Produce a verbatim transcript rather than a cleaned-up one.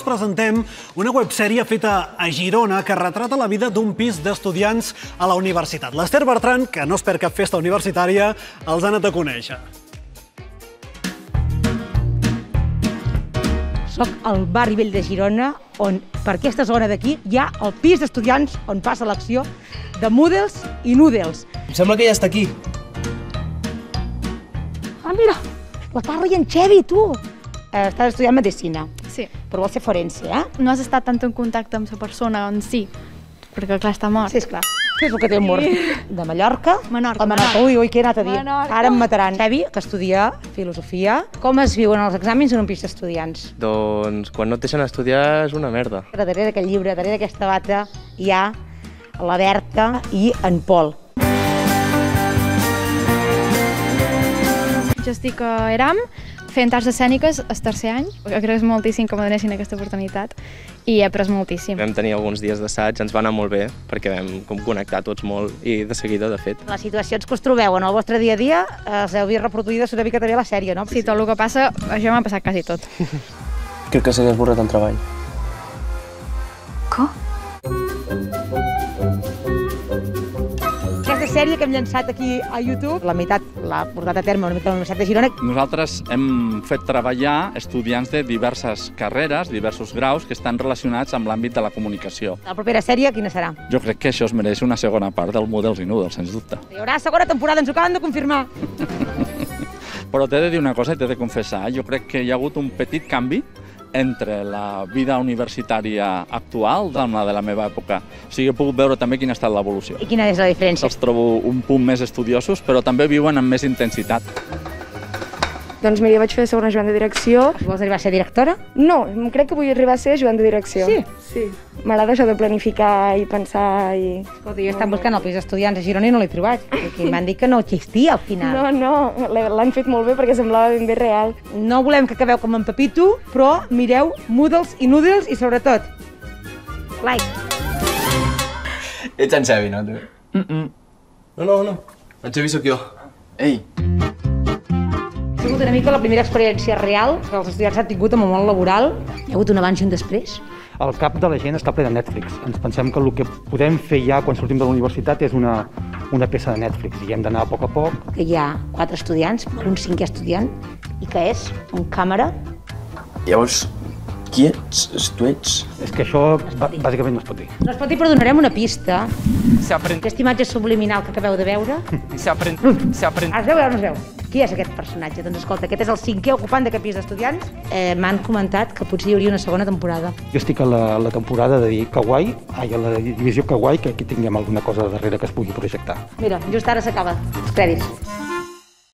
presentem una websèrie feta a Girona que retrata la vida d'un pis d'estudiants a la universitat. L'Ester Bertran, que no es perd cap festa universitària, els ha anat a conèixer. Soc al barri vell de Girona, on per aquesta zona d'aquí hi ha el pis d'estudiants on passa l'acció de Moodles i Noodles. Em sembla que ja està aquí. Ah, mira, la Carla i en Xevi, tu! Estàs estudiant medicina. Sí. Però vols ser forense, eh? No has estat tant en contacte amb la persona en si, perquè clar, està mort. Sí, esclar. És el que té el mort. De Mallorca? Menorca. Menorca. Ui, ui, què he anat a dir? Menorca. Ara em mataran. Xevi, que estudia filosofia. Com es viuen els exàmens en un pis d'estudiants? Doncs quan no et deixen estudiar és una merda. Darrere d'aquest llibre, darrere d'aquesta bata, hi ha la Berta i en Pol. Jo estic a ERAM, fent arts escèniques el tercer any. Agraeix moltíssim que me donessin aquesta oportunitat i he après moltíssim. Vam tenir alguns dies d'assaig, ens va anar molt bé, perquè vam connectar tots molt i de seguida, de fet. Les situacions que us trobeu en el vostre dia a dia els heu vist reproduïdes una mica també a la sèrie, no? Sí, tot el que passa, això m'ha passat quasi tot. Crec que s'hagués esborrat el treball. Com? Aquesta sèrie que hem llançat aquí a YouTube, la meitat l'ha portat a terme una mica a la Universitat de Girona. Nosaltres hem fet treballar estudiants de diverses carreres, diversos graus, que estan relacionats amb l'àmbit de la comunicació. La propera sèrie, quina serà? Jo crec que això es mereix una segona part del Moodles i Noodles, sens dubte. Hi haurà segona temporada, ens ho acaben de confirmar. Però t'he de dir una cosa i t'he de confessar, jo crec que hi ha hagut un petit canvi entre la vida universitària actual amb la de la meva època. O sigui, he pogut veure també quina ha estat l'evolució. I quina és la diferència? Els trobo un punt més estudiosos, però també viuen amb més intensitat. Doncs mira, jo vaig fer segona ajudant de direcció. Vols arribar a ser directora? No, crec que vull arribar a ser ajudant de direcció. Sí? Sí. M'agrada això de planificar i pensar i... Escolta, jo he estat buscant el pis d'estudiants a Girona i no l'he trobat. I m'han dit que no existia al final. No, no, l'han fet molt bé perquè semblava ben bé real. No volem que acabeu com en Pepito, però mireu Moodles i Noodles i sobretot, like. Ets en Xevi, no, tu? Mm-mm. No, no, no. En Xevi sóc jo. Ei. Ha sigut una mica la primera experiència real que els estudiants han tingut en el món laboral. Hi ha hagut un abans i un després? El cap de la gent està ple de Netflix. Ens pensem que el que podem fer ja quan sortim de la universitat és una, una peça de Netflix i hem d'anar a poc a poc. Que hi ha quatre estudiants, un cinquè estudiant, i que és un càmera. Llavors, qui ets? Tu ets? És que això bàsicament no es pot dir. No es pot dir, però donarem una pista. Aquesta imatge subliminal que acabeu de veure. Es veu o no es veu? Qui és aquest personatge? Doncs escolta, aquest és el cinquè ocupant d'aquest pis d'estudiants. Eh, M'han comentat que potser hi hauria una segona temporada. Jo estic a la, la temporada de dir Kawaii, ai, a la divisió Kawaii, que aquí tinguem alguna cosa darrere que es pugui projectar. Mira, just ara s'acaba. Els crèdits.